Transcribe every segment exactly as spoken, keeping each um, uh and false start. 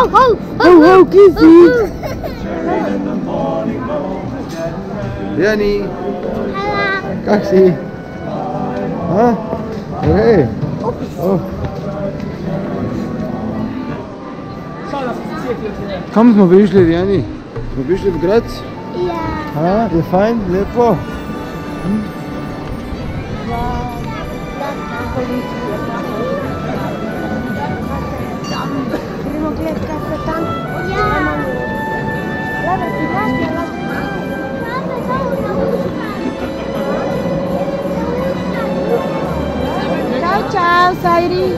Ho, ho, Kissy! Jani! Kak si? Ha? Hej! Oh. Kam smo prišli, Jani? Smo prišli v Graz? Ja. Ha? Je fajn? Lepo? Hm? Gremo gledat, kaj se tam. Ja. Lada ti daš, lada. Ciao ciao Sairi.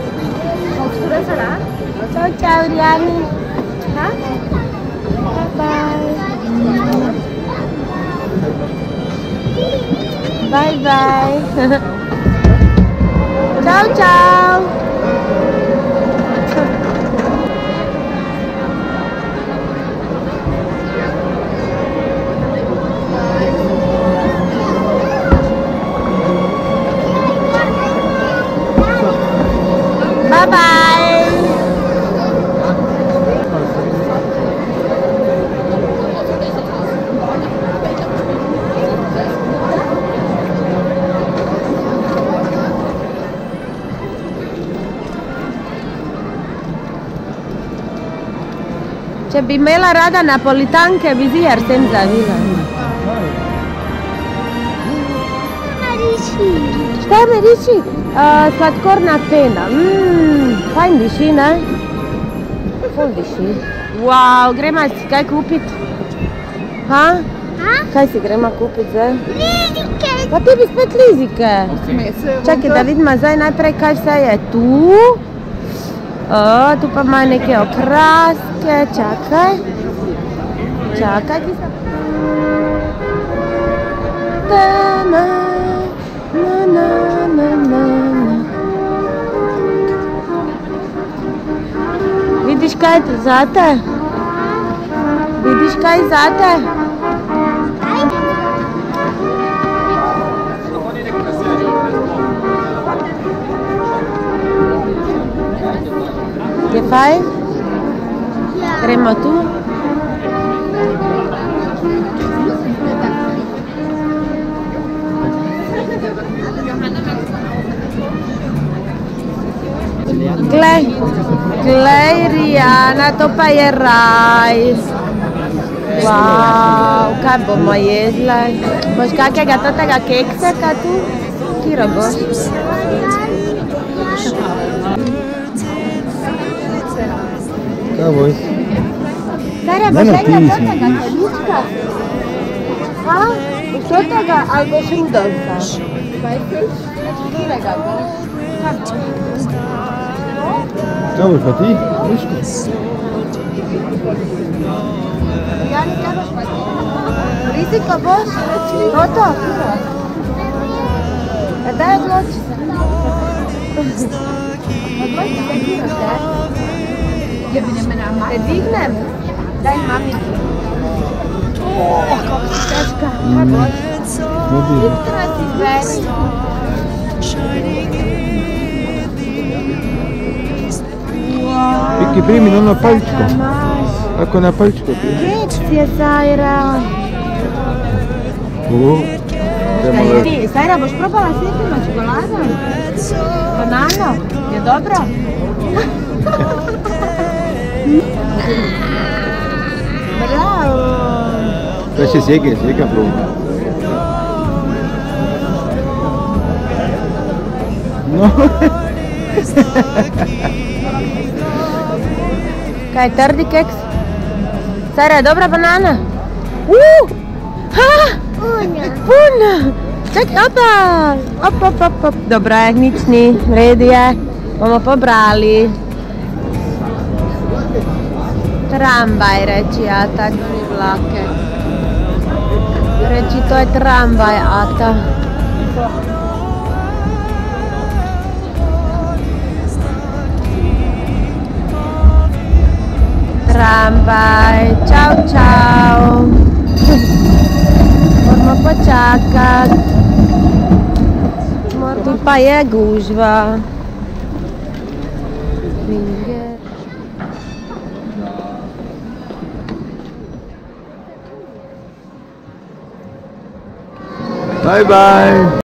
Ciao ciao Riani. Ha? Bye bye. Bye bye. Ciao ciao. Bye bye. Če bi imela rada napolitanke, bi ziher sem zavila. Šta me riči? Uh, sladkorna pena. Mmm, fajn diši, ne? Ful diši. Wow, gremo si kaj kupit? Ha? Ha? Kaj si gremo kupit zdaj? Lizike! Pa ti bi spet lizike. Čakaj, da vidimo zdaj najprej, kaj vse je tu. O, tu pa imajo neke okraske, čakaj. Čakaj, ki se... Na, na, na, na, na, na. Vidiš kaj zate? Vidiš kaj zate? Je fajn? Gremo tu? Glej, glej Rijana, to pa je raj. Wow, kaj bomo jedli? Boš kakega totega kekseka tu? Kiro boš? Kaj boj? Sara, boš enega totega količka? Ha? Boš totega ali boš Rudolfa? Kirega boš? Kaj boš pa ti? Miško? Jani, kaj boš pa ti? Riziko boš? Toto? A daj odloči se. Odloči se, Kiro, te? Te dignem? Daj mami. O, kako si teška. Kaj boš? Jutro si zveri. Piki, primi ono palčko. Ako na palčko ti. Keks je, Sajra. O, Sajra, boš probala sjetimo čokolada? Banano? Je dobro? Bravo! Kaj še sjege, sjega proba. No. Kaj je trdi keks? Sajra, je dobra banana? Uh! Ha! Puna! Puna! Čakaj, opa! Op, op, op, op. Dobro je, nič ni, redi je. Bomo pobrali. Tramvaj reči, Ata, ni vlake. Reči, to je tramvaj, Ata. Tramvaj, čau, čau. Moramo počakati. Tu pa je gužva. Finger. Bye bye.